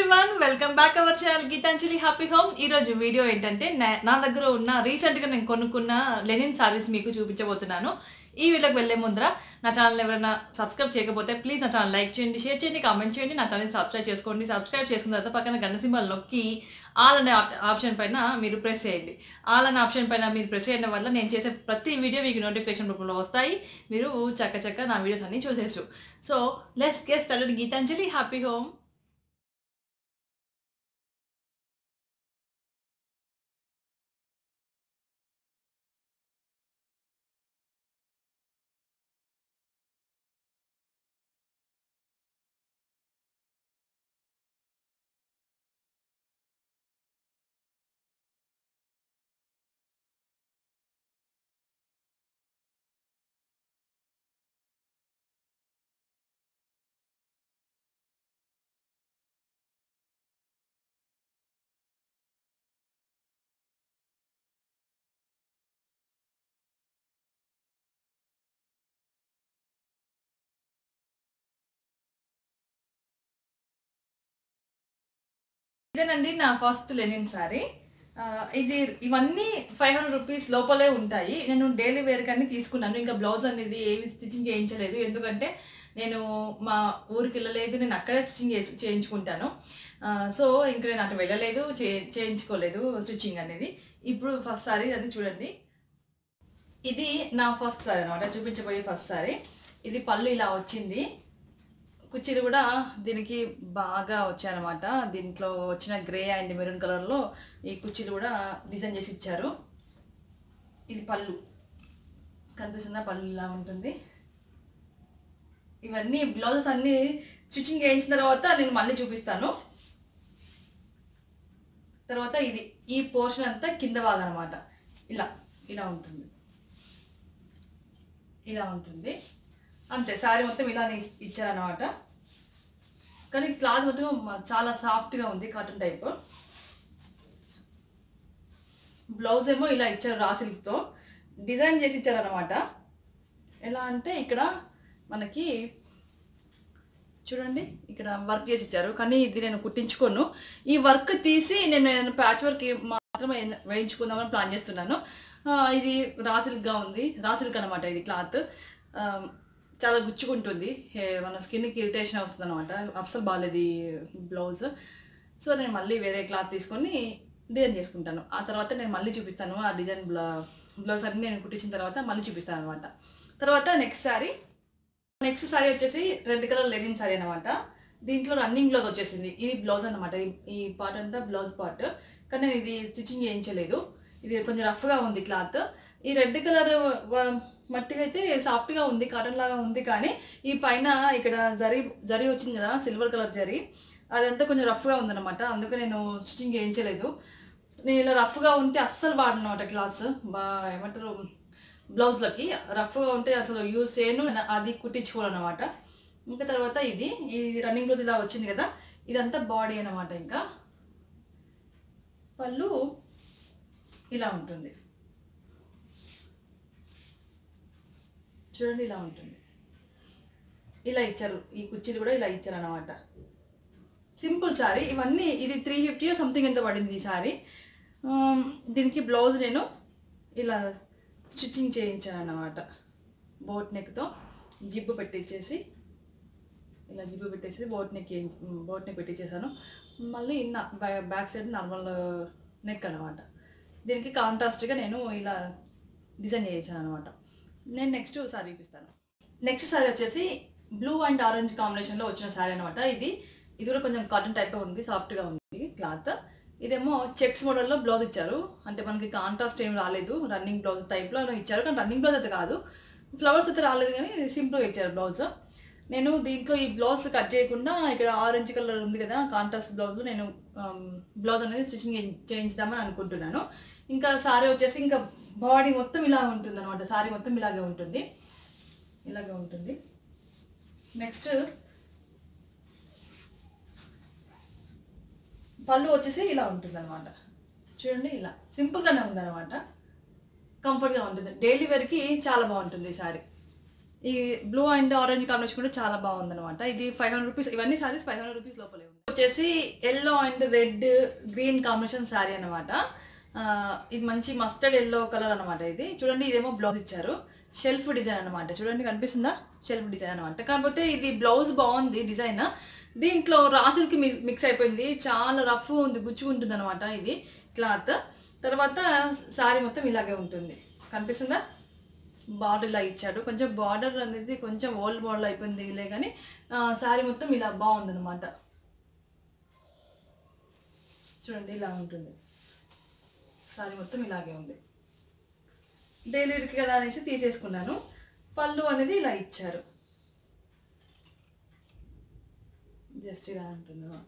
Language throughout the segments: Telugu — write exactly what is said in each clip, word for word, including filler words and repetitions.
Everyone welcome back our channel Geetanjali happy home. ఈరోజు వీడియో ఏంటంటే నా దగ్గర ఉన్న రీసెంట్గా నేను కొనుక్కున్న లెనిన్ సారీస్ మీకు చూపించబోతున్నాను. ఈ వీడియోకి వెళ్ళే ముందర నా ఛానల్ ఎవరైనా సబ్స్క్రైబ్ చేయకపోతే ప్లీజ్ నా ఛానల్ లైక్ చేయండి, షేర్ చేయండి, కామెంట్ చేయండి. నా ఛానల్ సబ్స్క్రైబ్ చేసుకోండి. సబ్స్క్రైబ్ చేసుకున్న తర్వాత పక్కన గంట సింబల్ నొక్కి ఆల్ అనే ఆప్షన్ పైన మీరు ప్రెస్ చేయండి. ఆల్ అనే ఆప్షన్ పైన మీరు ప్రెస్ చేయడం వల్ల నేను చేసే ప్రతి వీడియో మీకు నోటిఫికేషన్ రూపంలో వస్తాయి. మీరు చక్క చక్క నా వీడియోస్ అన్ని చూసేచ్చు. So let's get started. Geetanjali happy home. ఇదేనండి నా ఫస్ట్ లెనిన్ సారీ. ఇది ఇవన్నీ ఫైవ్ హండ్రెడ్ రూపీస్ లోపలే ఉంటాయి. నేను డైలీ వేర్ కానీ తీసుకున్నాను. ఇంకా బ్లౌజ్ అనేది ఏమి స్టిచ్చింగ్ చేయించలేదు, ఎందుకంటే నేను మా ఊరికి వెళ్ళలేదు, నేను అక్కడే స్టిచ్చింగ్ చేయించుకుంటాను. సో ఇంక నేను అటు వెళ్ళలేదు, చే చేయించుకోలేదు స్టిచ్చింగ్ అనేది. ఇప్పుడు ఫస్ట్ సారీ అది చూడండి. ఇది నా ఫస్ట్ సారీ అనమాట, చూపించబోయే ఫస్ట్ సారీ. ఇది పళ్ళు ఇలా వచ్చింది, కుర్చీలు కూడా దీనికి బాగా వచ్చాయన్నమాట. దీంట్లో వచ్చిన గ్రే అండ్ మెరూన్ కలర్లో ఈ కుర్చీలు కూడా డిజైన్ చేసి ఇచ్చారు. ఇది పళ్ళు కనిపిస్తుందా, పళ్ళు ఇలా ఉంటుంది. ఇవన్నీ బ్లౌజెస్ అన్నీ స్టిచ్చింగ్ చేయించిన తర్వాత నేను మళ్ళీ చూపిస్తాను. తర్వాత ఇది ఈ పోర్షన్ అంతా కింద భాగం అనమాట. ఇలా ఇలా ఉంటుంది, ఇలా ఉంటుంది అంతే. శారీ మొత్తం ఇలానే ఇచ్చారనమాట. కానీ క్లాత్ మొత్తం చాలా సాఫ్ట్గా ఉంది, కాటన్ టైప్. బ్లౌజ్ ఏమో ఇలా ఇచ్చారు, రా సిల్క్తో డిజైన్ చేసి ఇచ్చారనమాట. ఎలా అంటే ఇక్కడ మనకి చూడండి, ఇక్కడ వర్క్ చేసి ఇచ్చారు. కానీ ఇది నేను కుట్టించుకోను. ఈ వర్క్ తీసి నేను ప్యాచ్ వర్క్ మాత్రమే వేయించుకుందామని ప్లాన్ చేస్తున్నాను. ఇది రా సిల్క్గా ఉంది, రా సిల్క్ అనమాట. ఇది క్లాత్ చాలా గుచ్చుకుంటుంది, మన స్కిన్కి ఇరిటేషన్ వస్తుంది అనమాట. అస్సలు బాగాలేదు ఈ బ్లౌజ్. సో నేను మళ్ళీ వేరే క్లాత్ తీసుకొని డిజైన్ చేసుకుంటాను. ఆ తర్వాత నేను మళ్ళీ చూపిస్తాను ఆ డిజైన్ బ్లా బ్లౌజ్ అన్ని నేను కుట్టించిన తర్వాత మళ్ళీ చూపిస్తాను అనమాట. తర్వాత నెక్స్ట్ శారీ నెక్స్ట్ శారీ వచ్చేసి రెడ్ కలర్ లెనిన్ శారీ అనమాట. దీంట్లో రన్నింగ్ బ్లౌజ్ వచ్చేసింది. ఇది బ్లౌజ్ అనమాట. ఈ పార్ట్ అంతా బ్లౌజ్ పార్ట్. కానీ నేను ఇది స్టిచ్చింగ్ చేయించలేదు. ఇది కొంచెం రఫ్గా ఉంది క్లాత్. ఈ రెడ్ కలర్ మట్టిగా అయితే సాఫ్ట్గా ఉంది, కాటన్ లాగా ఉంది. కానీ ఈ పైన ఇక్కడ జరీ జరీ వచ్చింది కదా, సిల్వర్ కలర్ జరీ, అదంతా కొంచెం రఫ్గా ఉందన్నమాట. అందుకే నేను స్టిచ్చింగ్ చేయించలేదు. నేను ఇలా రఫ్గా ఉంటే అస్సలు వాడను అనమాట. క్లాత్స్ బా ఏమంటారు, బ్లౌజ్లకి రఫ్గా ఉంటే అసలు యూజ్ చేయను, అది కుట్టించుకోవాలన్నమాట. ఇంకా తర్వాత ఇది ఇది రన్నింగ్ బ్లౌజ్ ఇలా వచ్చింది కదా, ఇదంతా బాడీ అనమాట. ఇంకా పళ్ళు ఇలా ఉంటుంది, చూడండి ఇలా ఉంటుంది. ఇలా ఇచ్చారు, ఈ కుర్చీలు కూడా ఇలా ఇచ్చారు అన్నమాట. సింపుల్ శారీ ఇవన్నీ. ఇది త్రీ ఫిఫ్టీ సంథింగ్ ఎంత పడింది ఈ శారీ. దీనికి బ్లౌజ్ నేను ఇలా స్టిచ్చింగ్ చేయించాను అన్నమాట. బోట్ నెక్తో జిబ్బు పెట్టించేసి, ఇలా జిబ్బు పెట్టేసి బోట్ నెక్ బోట్ నెక్ పెట్టించేసాను. మళ్ళీ బ్యాక్ సైడ్ నార్మల్ నెక్ అనమాట. దీనికి కాంట్రాస్ట్గా నేను ఇలా డిజైన్ చేసాను అనమాట. నేను నెక్స్ట్ శారీ చూపిస్తాను. నెక్స్ట్ శారీ వచ్చేసి బ్లూ అండ్ ఆరెంజ్ కాంబినేషన్లో వచ్చిన శారీ అనమాట. ఇది ఇది కూడా కొంచెం కాటన్ టైప్ ఉంది, సాఫ్ట్గా ఉంది క్లాత్. ఇదేమో చెక్స్ మోడల్లో బ్లౌజ్ ఇచ్చారు. అంటే మనకి కాంట్రాస్ట్ ఏం రాలేదు, రన్నింగ్ బ్లౌజ్ టైప్లో ఇచ్చారు. కానీ రన్నింగ్ బ్లౌజ్ అయితే కాదు, ఫ్లవర్స్ అయితే రాలేదు, కానీ సింపుల్గా ఇచ్చారు బ్లౌజ్. నేను దీంట్లో ఈ బ్లౌజ్ కట్ చేయకుండా ఇక్కడ ఆరెంజ్ కలర్ ఉంది కదా కాంట్రాస్ట్ బ్లౌజ్, నేను బ్లౌజ్ అనేది స్టిచ్చింగ్ చేయించుదామని అనుకుంటున్నాను. ఇంకా శారీ వచ్చేసి ఇంకా బాడీ మొత్తం ఇలా ఉంటుంది అనమాట. శారీ మొత్తం ఇలాగే ఉంటుంది, ఇలాగే ఉంటుంది. నెక్స్ట్ పళ్ళు వచ్చేసి ఇలా ఉంటుంది అనమాట. చూడండి ఇలా సింపుల్గానే ఉందన్నమాట, కంఫర్ట్గా ఉంటుంది. డైలీ వేర్కి చాలా బాగుంటుంది ఈ శారీ. ఈ బ్లూ అండ్ ఆరెంజ్ కాంబినేషన్ కూడా చాలా బాగుందనమాట. ఇది ఫైవ్ హండ్రెడ్ రూపీస్. ఇవన్నీ సారీస్ ఫైవ్ హండ్రెడ్ రూపీస్ లోపలే ఉంది. వచ్చేసి yellow and red green combination sari అనమాట. ఇది మంచి మస్టర్డ్ ఎల్లో కలర్ అనమాట. ఇది చూడండి, ఇదేమో బ్లౌజ్ ఇచ్చారు, షెల్ఫ్ డిజైన్ అనమాట. చూడండి కనిపిస్తుందా, షెల్ఫ్ డిజైన్ అనమాట. కాకపోతే ఇది బ్లౌజ్ బాగుంది డిజైన్, దీంట్లో రాసిల్కి మిక్స్ అయిపోయింది, చాలా రఫ్ ఉంది, గుచ్చుకుంటుంది అనమాట ఇది క్లాత్. తర్వాత శారీ మొత్తం ఇలాగే ఉంటుంది, కనిపిస్తుందా. బార్డర్ ఇలా ఇచ్చాడు, కొంచెం బార్డర్ అనేది కొంచెం ఓల్డ్ మోడల్ అయిపోయింది లే కానీ శారీ మొత్తం ఇలా బాగుందన్నమాట. చూడండి ఇలా ఉంటుంది, శారీ మొత్తం ఇలాగే ఉంది. డైలీ వేర్కి కదా అనేసి తీసేసుకున్నాను. పళ్ళు అనేది ఇలా ఇచ్చారు, జస్ట్ ఇలా ఉంటుంది అనమాట.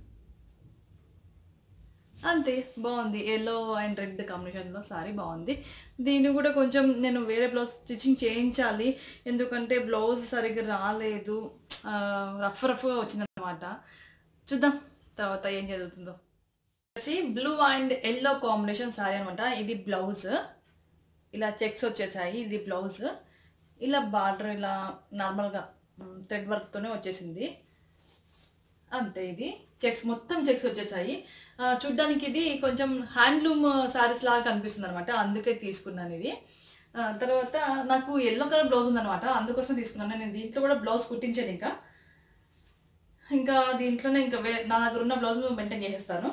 అంతే, బాగుంది. ఎల్లో అండ్ రెడ్ కాంబినేషన్లో సారీ బాగుంది. దీన్ని కూడా కొంచెం నేను వేరే బ్లౌజ్ స్టిచ్చింగ్ చేయించాలి, ఎందుకంటే బ్లౌజ్ సరిగ్గా రాలేదు, రఫ్ రఫ్గా వచ్చిందనమాట. చూద్దాం తర్వాత ఏం జరుగుతుందో. Blue and yellow combination sari అనమాట. ఇది బ్లౌజ్, ఇలా చెక్స్ వచ్చేసాయి. ఇది బ్లౌజ్, ఇలా బార్డర్ ఇలా నార్మల్గా థ్రెడ్ వర్క్తోనే వచ్చేసింది అంతే. ఇది చెక్స్ మొత్తం చెక్స్ వచ్చేసాయి. చూడ్డానికి ఇది కొంచెం హ్యాండ్లూమ్ శారీస్ లాగా కనిపిస్తుంది అనమాట, అందుకే తీసుకున్నాను ఇది. తర్వాత నాకు ఎల్లో కలర్ బ్లౌజ్ ఉందనమాట, అందుకోసమే తీసుకున్నాను. నేను దీంట్లో కూడా బ్లౌజ్ కుట్టించాను, ఇంకా ఇంకా దీంట్లోనే ఇంకా వే నా దగ్గర ఉన్న బ్లౌజ్ మెయింటైన్ చేసేస్తాను.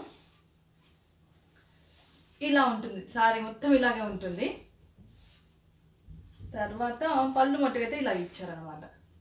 ఇలా ఉంటుంది శారీ మొత్తం, ఇలాగే ఉంటుంది. తర్వాత పళ్ళు మట్టుకైతే ఇలా ఇచ్చారనమాట,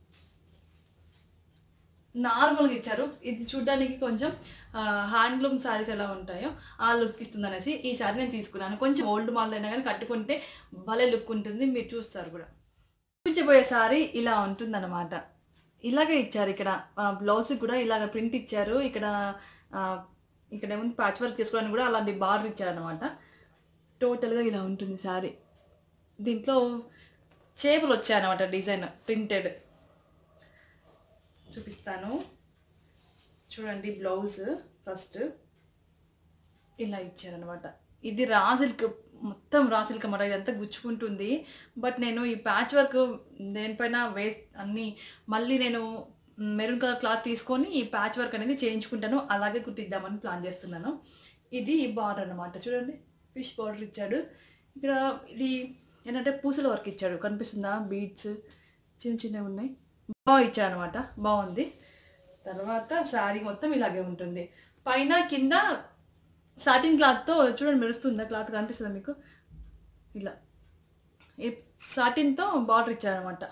నార్మల్గా ఇచ్చారు. ఇది చూడ్డానికి కొంచెం హ్యాండ్లూమ్ శారీస్ ఎలా ఉంటాయో ఆ లుక్ ఇస్తుంది అనేసి ఈ శారీ నేను తీసుకున్నాను. కొంచెం ఓల్డ్ మోడల్ అయినా కానీ కట్టుకుంటే భలే లుక్ ఉంటుంది, మీరు చూస్తారు కూడా. చూపించబోయే శారీ ఇలా ఉంటుందన్నమాట. ఇలాగే ఇచ్చారు, ఇక్కడ బ్లౌజ్కి కూడా ఇలాగ ప్రింట్ ఇచ్చారు. ఇక్కడ ఇక్కడ ఏముంది ప్యాచ్ వర్క్ తీసుకోవడానికి కూడా అలాంటి బార్డర్ ఇచ్చారనమాట. టోటల్గా ఇలా ఉంటుంది శారీ. దీంట్లో చేపలు వచ్చాయన్నమాట, డిజైన్ ప్రింటెడ్. చూపిస్తాను చూడండి. బ్లౌజ్ ఫస్ట్ ఇలా ఇచ్చారనమాట. ఇది రా సిల్క్, మొత్తం రా సిల్క్ అన్నమాట. ఇదంతా గుచ్చుకుంటుంది, బట్ నేను ఈ ప్యాచ్ వర్క్ దేనిపైన వేస్ అన్నీ మళ్ళీ నేను మెరూన్ కలర్ క్లాత్ తీసుకొని ఈ ప్యాచ్ వర్క్ అనేది చేయించుకుంటాను, అలాగే కుట్టిద్దామని ప్లాన్ చేస్తున్నాను. ఇది బార్డర్ అనమాట. చూడండి, ఫిష్ బార్డర్ ఇచ్చాడు. ఇక్కడ ఇది ఏంటంటే పూసల వర్క్ ఇచ్చాడు, కనిపిస్తుందా, బీడ్స్ చిన్న చిన్నవి ఉన్నాయి, బాగా ఇచ్చాడు అనమాట, బాగుంది. తర్వాత శారీ మొత్తం ఇలాగే ఉంటుంది. పైన కింద సాటిన్ క్లాత్తో చూడండి మెరుస్తుందా, క్లాత్ కనిపిస్తుందా మీకు, ఇలా ఈ సాటిన్తో బార్డర్ ఇచ్చారనమాట.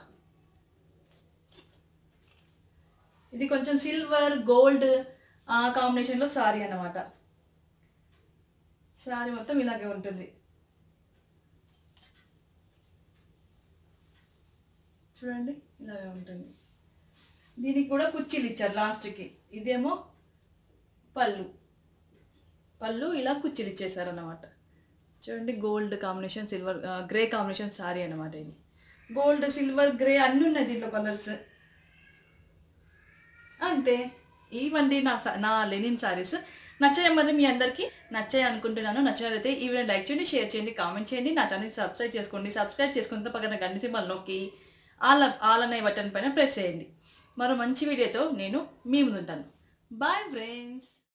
ఇది కొంచెం సిల్వర్ గోల్డ్ కాంబినేషన్లో శారీ అన్నమాట. శారీ మొత్తం ఇలాగే ఉంటుంది. చూడండి ఇలాగే ఉంటుంది. దీనికి కూడా కుర్చీలు ఇచ్చారు లాస్ట్కి. ఇదేమో పళ్ళు, పళ్ళు ఇలా కుర్చీలు ఇచ్చేసారన్నమాట. చూడండి, gold combination silver grey combination sari అనమాట. ఇది గోల్డ్ సిల్వర్ గ్రే అన్నీ ఉన్నాయి దీంట్లో కలర్స్. అంతే, ఇవండి నా నా లెనిన్ శారీస్. నచ్చాయి మరి మీ అందరికీ నచ్చాయి అనుకుంటున్నాను. నచ్చినట్లయితే ఈ వీడియో లైక్ చేయండి, షేర్ చేయండి, కామెంట్ చేయండి, నా ఛానల్ సబ్స్క్రైబ్ చేసుకోండి. సబ్స్క్రైబ్ చేసుకున్న పక్కన గంట సింబల్ నొక్కి ఆల్ ఆల్ అనే బటన్ పైన ప్రెస్ చేయండి. మరో మంచి వీడియోతో నేను మీ ముందుంటాను. Bye friends.